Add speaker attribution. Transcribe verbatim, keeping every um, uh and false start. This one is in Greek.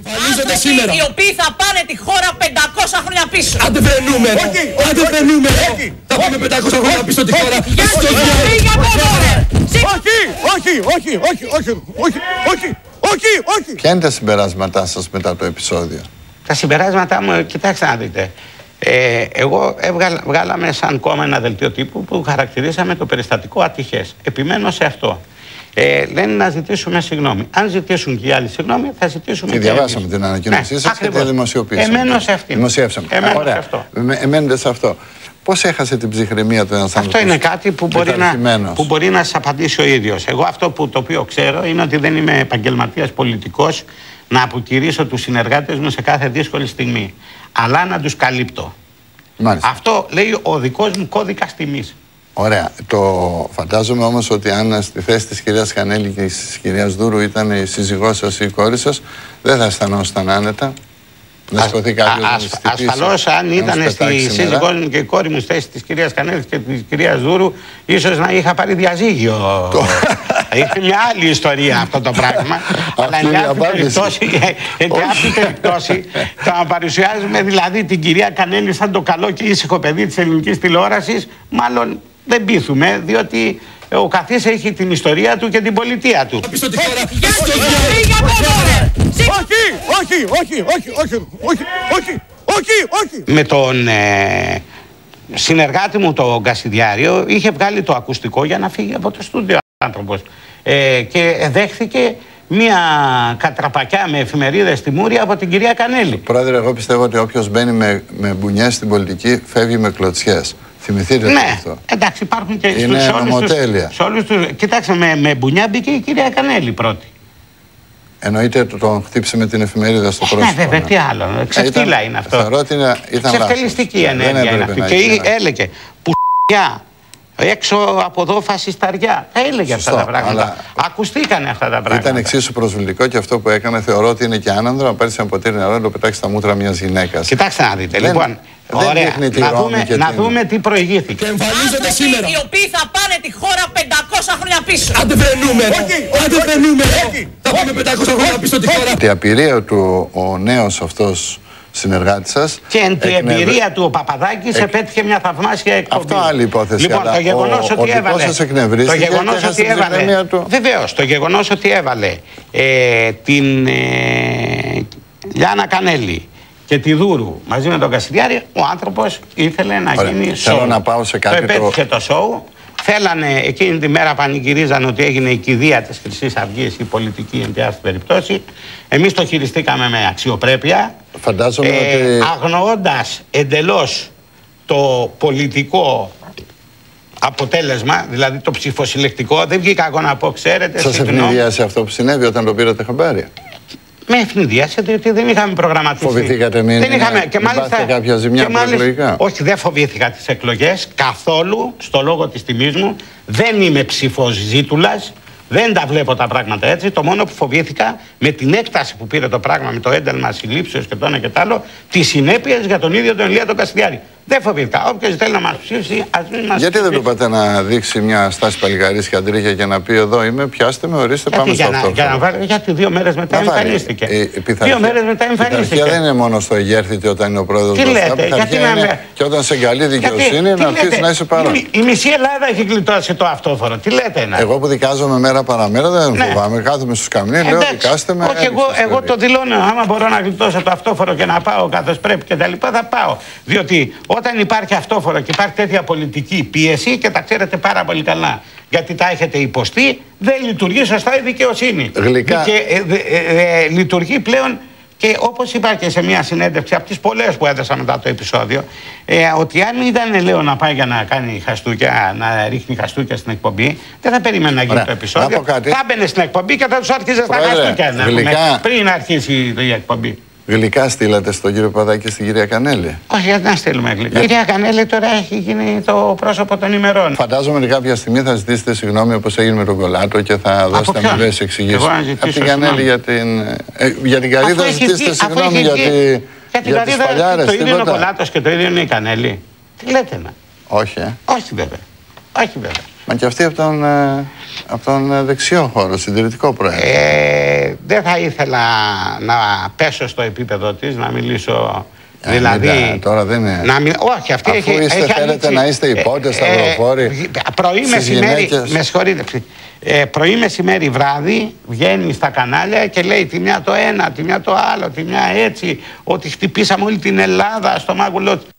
Speaker 1: Εμφανίζονται σήμερα.
Speaker 2: Οι οποίοι θα πάνε τη χώρα πεντακόσια χρόνια πίσω.
Speaker 1: Άντε βρε νούμερο. Άντε βρε νούμερο. Θα πάμε πεντακόσια χρόνια πίσω τη χώρα.
Speaker 3: Όχι, όχι, όχι, όχι, όχι, όχι, όχι, όχι, όχι.
Speaker 4: Ποια είναι τα συμπεράσματά σας μετά το επεισόδιο?
Speaker 5: Τα συμπεράσματά μου, κοιτάξτε να δείτε. Ε, εγώ έβγαλα, βγάλαμε σαν κόμμα ένα δελτίο τύπου που χαρακτηρίσαμε το περιστατικό ατυχές. Επιμένω σε αυτό. Ε, λένε να ζητήσουμε συγγνώμη. Αν ζητήσουν και οι άλλοι συγγνώμη, θα ζητήσουμε
Speaker 4: και
Speaker 5: και
Speaker 4: διαβάσαμε
Speaker 5: εμείς.
Speaker 4: την ανακοίνωσή
Speaker 5: Ναι,
Speaker 4: σας και τη δημοσιοποίησαμε.
Speaker 5: Εμένω σε αυτή.
Speaker 4: Δημοσιεύσαμε.
Speaker 5: Εμένω
Speaker 4: Ωραία.
Speaker 5: σε αυτό.
Speaker 4: Εμένετε σε αυτό. Πώς έχασε την ψυχραιμία του ένας άνθρωπος?
Speaker 5: Αυτό είναι κάτι που μπορεί, να, που μπορεί να σας απαντήσει ο ίδιος. Εγώ αυτό που το οποίο ξέρω είναι ότι δεν είμαι επαγγελματίας πολιτικός να αποτηρήσω τους συνεργάτες μου σε κάθε δύσκολη στιγμή. Αλλά να τους καλύπτω.
Speaker 4: Μάλιστα.
Speaker 5: Αυτό λέει ο δικός μου κώδικας τιμής.
Speaker 4: Ωραία. Το φαντάζομαι όμως ότι αν στη θέση της κυρίας Κανέλη και της κυρίας Δούρου ήταν η σύζυγός σας ή η κόρη σας, δεν θα αισθανόσασταν άνετα? Δεν σηκωθεί κάποιος να τις χτυπήσει?
Speaker 5: Ασφαλώς, αν ήταν στη σύζυγός μου και η κόρη μου στη θέση της κυρίας Κανέλη και της κυρίας Δούρου, ίσως να είχα πάρει διαζύγιο. Είναι μια άλλη ιστορία αυτό το πράγμα. Αλλά εν αυτή περιπτώσει θα παρουσιάζουμε δηλαδή την κυρία Κανέλη σαν το καλό και ήσυχο παιδί της ελληνικής τηλεόρασης, μάλλον δεν πείθουμε, διότι ο καθής έχει την ιστορία του και την πολιτεία του.
Speaker 3: Όχι, όχι, όχι, όχι, όχι, όχι, όχι, όχι, όχι.
Speaker 5: Με τον ε, συνεργάτη μου, τον Κασιδιάριο, είχε βγάλει το ακουστικό για να φύγει από το στούντιο ο άνθρωπος. Ε, και δέχθηκε μία κατραπακιά με εφημερίδες στη Μούρη από την κυρία Κανέλη.
Speaker 4: Πρόεδρε, εγώ πιστεύω ότι όποιος μπαίνει με, με μπουνιές στην πολιτική φεύγει με κλωτσιές. Θυμηθείτε
Speaker 5: ναι,
Speaker 4: αυτό.
Speaker 5: Εντάξει, υπάρχουν και
Speaker 4: είναι
Speaker 5: στους,
Speaker 4: νομοτέλεια.
Speaker 5: Σε όλους τους, κοιτάξτε, με, με μπουνιά μπήκε η κυρία Κανέλη πρώτη.
Speaker 4: Εννοείται τον χτύπησε με την εφημερίδα στο πρόσωπο.
Speaker 5: Ναι, βέβαια, τι άλλο. Ξεφτύλα είναι αυτό.
Speaker 4: Θεωρώ ότι ήταν
Speaker 5: ξεφτελιστική ενέργεια είναι αυτή. Και έλεγε πουσιά, έξω από εδώ φασισταριά. Θα έλεγε
Speaker 4: Σωστό,
Speaker 5: αυτά τα πράγματα.
Speaker 4: Αλλά...
Speaker 5: Ακουστήκανε αυτά τα πράγματα.
Speaker 4: Ήταν εξίσου προσβλητικό και αυτό που έκανε. Θεωρώ ότι είναι και άνανδρο να πάρει ένα ποτήρι νερό να το πετάξει στα μούτρα μιας γυναίκας.
Speaker 5: Κοιτάξτε να δείτε. Δεν, λοιπόν,
Speaker 4: δεν ωραία.
Speaker 5: Να, δούμε, να την... δούμε τι προηγήθηκε.
Speaker 1: Και εμφανίζονται σήμερα.
Speaker 2: Οι οποίοι θα πάνε τη χώρα πεντακόσια χρόνια πίσω.
Speaker 1: Άντε βρε νούμερο. Άντε βρε νούμερο. Θα πάμε πεντακόσια χρόνια πίσω τη χώρα.
Speaker 4: Η απειρία του ο νέος αυτός συνεργάτη σας.
Speaker 5: Και εν την εκνευ... εμπειρία του ο Παπαδάκης εκ... επέτυχε μια θαυμάσια εκπομπή.
Speaker 4: Αυτό άλλη υπόθεση.
Speaker 5: Λοιπόν, το γεγονός ότι έβαλε. Το γεγονός ότι έβαλε. Του... Βεβαίως, το γεγονός ότι έβαλε ε, την ε, Λιάννα Κανέλη και τη Δούρου μαζί με τον Κασιδιάρη, ο άνθρωπος ήθελε να Ωραία. γίνει σοου.
Speaker 4: Θέλω να πάω σε κάτι.
Speaker 5: Το επέτυχε το σοου. Θέλανε εκείνη τη μέρα πανηγυρίζαν ότι έγινε η κηδεία της Χρυσής Αυγής, η πολιτική εν πάση περιπτώσει. Εμείς το χειριστήκαμε με αξιοπρέπεια.
Speaker 4: Φαντάζομαι
Speaker 5: ε,
Speaker 4: ότι...
Speaker 5: αγνοώντας εντελώς το πολιτικό αποτέλεσμα, δηλαδή το ψηφοσυλλεκτικό. Δεν βγήκα εγώ να πω, ξέρετε.
Speaker 4: Σας ευνηδίασε αυτό που συνέβη όταν το πήρατε χαμπάρι?
Speaker 5: Με ευνηδίασε διότι δεν είχαμε προγραμματίσει.
Speaker 4: Φοβηθήκατε μην,
Speaker 5: δεν είχαμε, και
Speaker 4: μην
Speaker 5: μάλιστα,
Speaker 4: πάστε κάποια ζημιά προεκλογικά?
Speaker 5: Όχι, δεν φοβήθηκα τις εκλογές καθόλου, στο λόγο της τιμής μου. Δεν είμαι ψηφοζήτουλας. Δεν τα βλέπω τα πράγματα έτσι. Το μόνο που φοβήθηκα με την έκταση που πήρε το πράγμα, με το ένταλμα συλλήψεως και το ένα και το άλλο, τις συνέπειες για τον ίδιο τον Ηλία τον Κασιδιάρη. Δεν φοβήθηκα. Όποιος θέλει να μας ψήσει, ας μην μας
Speaker 4: Γιατί
Speaker 5: ψήσει.
Speaker 4: δεν του είπατε να δείξει μια στάση παλιγαρής και αντρίγια και να πει εδώ είμαι, πιάστε με, ορίστε,
Speaker 5: γιατί
Speaker 4: πάμε
Speaker 5: για
Speaker 4: στο
Speaker 5: να,
Speaker 4: αυτό.
Speaker 5: για να βάλει, γιατί δύο μέρες μετά εμφανίστηκε.
Speaker 4: Ε,
Speaker 5: δύο μέρες μετά εμφανίστηκε.
Speaker 4: Η δεν είναι μόνο στο εγέρθητε όταν είναι ο πρόεδρος
Speaker 5: τι
Speaker 4: μπροστά.
Speaker 5: λέτε, γιατί να
Speaker 4: είναι και όταν σε καλή δικαιοσύνη γιατί, να αρχίσει να είσαι παρόν.
Speaker 5: Η, η μισή Ελλάδα έχει γλιτώσει το αυτόφορο. Τι λέτε να.
Speaker 4: Εγώ που δικάζομαι μέρα παραμέρα δεν ναι. φοβάμαι. Κάθομαι στους καμνείς, λέω δικάστε με.
Speaker 5: Όχι, εγώ, εγώ το δηλώνω. Άμα μπορώ να γλιτώσω το αυτόφορο και να πάω καθώς πρέπει και τα λοιπά, θα πάω. Διότι όταν υπάρχει αυτόφορο και υπάρχει τέτοια πολιτική πίεση και τα ξέρετε πάρα πολύ καλά, γιατί τα έχετε υποστεί, δεν λειτουργεί σωστά η δικαιοσύνη.
Speaker 4: Γλυκά.
Speaker 5: Και ε, ε, ε, λειτουργεί πλέον. Και όπως είπα και σε μια συνέντευξη από τις πολλές που έδωσα μετά το επεισόδιο, ε, ότι αν ήταν, λέω, να πάει για να κάνει χαστούκια, να ρίχνει χαστούκια στην εκπομπή, δεν θα περίμενε να γίνει Ωραία. το επεισόδιο. Θα μπαινε στην εκπομπή και θα τους άρχιζε στα χαστούκια
Speaker 4: γλυκά...
Speaker 5: πριν αρχίσει η εκπομπή.
Speaker 4: Γλυκά στείλατε στον κύριο Παπαδάκη και στην κυρία Κανέλη?
Speaker 5: Όχι, γιατί να στείλουμε γλυκά. Η κυρία Κανέλη τώρα έχει γίνει το πρόσωπο των ημερών.
Speaker 4: Φαντάζομαι ότι κάποια στιγμή θα ζητήσετε συγγνώμη όπως έγινε με τον Κολάτο και θα δώσετε αμοιβές εξηγήσεις.
Speaker 5: Από
Speaker 4: την Κανέλη για την, ε, για την καλή θα ζητήσετε συγγνώμη για, τη,
Speaker 5: για, για τις παλιάρες. Το ίδιο είναι ο Κολάτος και το ίδιο είναι η Κανέλη. Τι λέτε να.
Speaker 4: Όχι, ε.
Speaker 5: Όχι βέβαια. Όχι βέβαια.
Speaker 4: Μα και αυτή από τον, από τον δεξιό χώρο, συντηρητικό πρόεδρο.
Speaker 5: Ε, δεν θα ήθελα να πέσω στο επίπεδο της, να μιλήσω. Δηλαδή,
Speaker 4: ε, τώρα δεν είναι.
Speaker 5: Να μιλ... Όχι, αυτή
Speaker 4: Αφού
Speaker 5: έχει,
Speaker 4: είστε,
Speaker 5: έχει
Speaker 4: θέλετε
Speaker 5: ανοίξει...
Speaker 4: να είστε υπότες, σταυροφόροι.
Speaker 5: Ε, πρωί μεσημέρι, με συγχωρείτε. Ε, πρωί μεσημέρι βράδυ βγαίνει στα κανάλια και λέει τη μια το ένα, τη μια το άλλο, τη μια έτσι, ότι χτυπήσαμε όλη την Ελλάδα στο μάγουλό της.